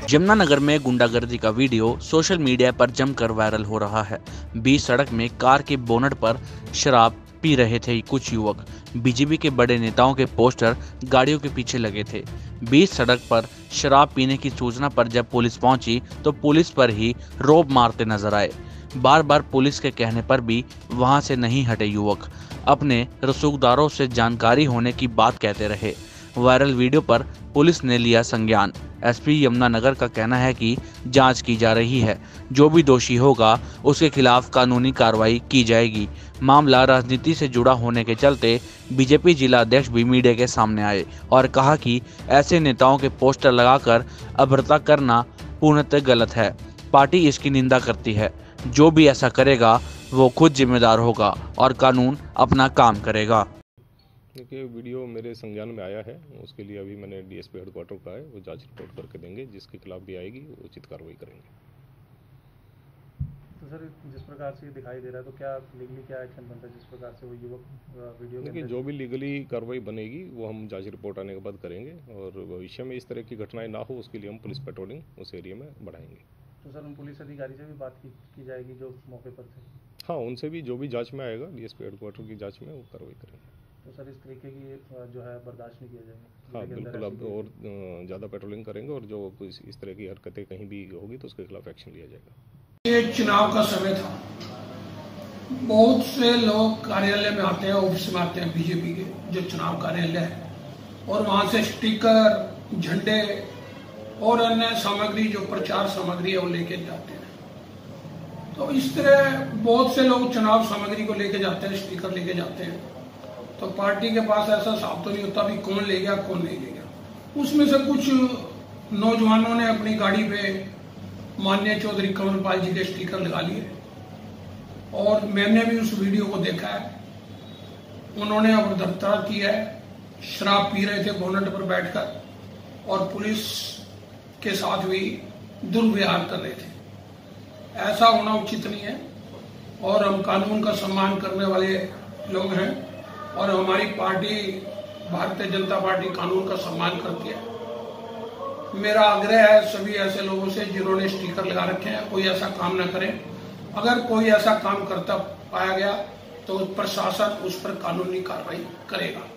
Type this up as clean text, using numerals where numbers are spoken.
यमुनानगर में गुंडागर्दी का वीडियो सोशल मीडिया पर जमकर वायरल हो रहा है। बीच सड़क में कार के बोनट पर शराब पी रहे थे कुछ युवक। बीजेपी के बड़े नेताओं के पोस्टर गाड़ियों के पीछे लगे थे। बीच सड़क पर शराब पीने की सूचना पर जब पुलिस पहुंची तो पुलिस पर ही रोब मारते नजर आए। बार बार पुलिस के कहने पर भी वहां से नहीं हटे युवक। अपने रसूखदारों से जानकारी होने की बात कहते रहे। वायरल वीडियो पर पुलिस ने लिया संज्ञान। एसपी यमुनानगर का कहना है कि जांच की जा रही है, जो भी दोषी होगा उसके खिलाफ कानूनी कार्रवाई की जाएगी। मामला राजनीति से जुड़ा होने के चलते बीजेपी जिला अध्यक्ष भी मीडिया के सामने आए और कहा कि ऐसे नेताओं के पोस्टर लगाकर अभद्रता करना पूर्णतः गलत है। पार्टी इसकी निंदा करती है। जो भी ऐसा करेगा वो खुद जिम्मेदार होगा और कानून अपना काम करेगा। देखिए, वीडियो मेरे संज्ञान में आया है, उसके लिए अभी मैंने डीएसपी हेडक्वार्टर का है, वो जांच रिपोर्ट करके देंगे। जिसके खिलाफ भी आएगी वो उचित कार्रवाई करेंगे। तो सर, जिस प्रकार से दिखाई दे रहा है तो क्या लीगली क्या एक्शन बनता है जिस प्रकार से वो युवक वीडियो देखिए, जो भी लीगली कार्रवाई बनेगी वो हम जांच रिपोर्ट आने के बाद करेंगे और भविष्य में इस तरह की घटनाएं ना हो उसके लिए हम पुलिस पेट्रोलिंग उस एरिया में बढ़ाएंगे। तो सर, उन पुलिस अधिकारी से भी बात की जाएगी जो मौके पर थे? हाँ, उनसे भी जो भी जाँच में आएगा डीएसपी हेडक्वार्टर की जाँच में वो कार्रवाई करेंगे। तो सर, इस तरीके की जो है बर्दाश्त नहीं किया जाएगा? हाँ बिल्कुल, अब और ज़्यादा पेट्रोलिंग करेंगे और जो इस तरह की हरकतें कहीं भी होगी तो उसके खिलाफ एक्शन लिया जाएगा। ये चुनाव का समय था, बहुत से लोग कार्यालय में आते हैं, ऑफिस में आते हैं बीजेपी के जो चुनाव कार्यालय है, और वहां से स्टिकर, झंडे और अन्य सामग्री जो प्रचार सामग्री है वो लेके जाते हैं। तो इस तरह बहुत से लोग चुनाव सामग्री को लेके जाते हैं, स्टिकर लेके जाते हैं। तो पार्टी के पास ऐसा साफ तो नहीं होता भी कौन ले गया कौन नहीं ले गया। उसमें से कुछ नौजवानों ने अपनी गाड़ी पे माननीय चौधरी कंवरपाल जी के स्टिकर लगा लिए और मैंने भी उस वीडियो को देखा है। उन्होंने अभद्रता की है, शराब पी रहे थे बोनट पर बैठकर और पुलिस के साथ भी दुर्व्यवहार कर रहे थे। ऐसा होना उचित नहीं है और हम कानून का सम्मान करने वाले लोग हैं और हमारी पार्टी भारतीय जनता पार्टी कानून का सम्मान करती है। मेरा आग्रह है सभी ऐसे लोगों से जिन्होंने स्टिकर लगा रखे हैं, कोई ऐसा काम न करें। अगर कोई ऐसा काम करता पाया गया तो प्रशासन उस पर कानूनी कार्रवाई करेगा।